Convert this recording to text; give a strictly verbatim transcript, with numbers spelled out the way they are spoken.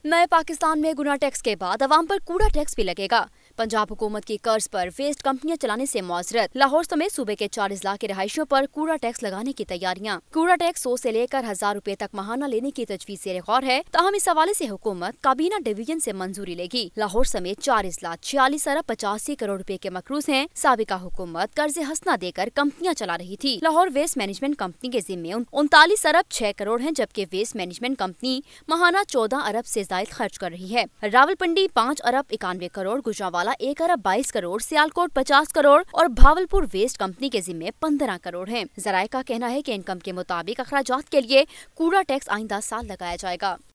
नए पाकिस्तान में गुना टैक्स के बाद अवाम पर कूड़ा टैक्स भी लगेगा। पंजाब हुकूमत की कर्ज पर वेस्ट कंपनियां चलाने से मुआजरत। लाहौर समेत सूबे के चार अजला के रहायशियों पर कूड़ा टैक्स लगाने की तैयारियां। कूड़ा टैक्स सौ से लेकर हजार रूपए तक माहाना लेने की तजवीज ज़ेर गौर है। ताहम इस हवाले से हुकूमत काबीना डिवीजन से मंजूरी लेगी। लाहौर समेत चार अजला छियालीस अरब पचासी करोड़ रूपए के मकरूज हैं। साबिका हुकूमत कर्ज हसना देकर कंपनियां चला रही थी। लाहौर वेस्ट मैनेजमेंट कंपनी के जिम्मे उनतालीस अरब छह करोड़ है, जबकि वेस्ट मैनेजमेंट कंपनी माहाना चौदह अरब से जायद खर्च कर रही है। रावलपिंडी पाँच अरब इक्यानवे करोड़, गुजरांवाला एक अरब बाईस करोड़, सियालकोट पचास करोड़ और भावलपुर वेस्ट कंपनी के जिम्मे पंद्रह करोड़ है। जराये का कहना है कि इनकम के मुताबिक अखराजात के लिए कूड़ा टैक्स आइंदा साल लगाया जाएगा।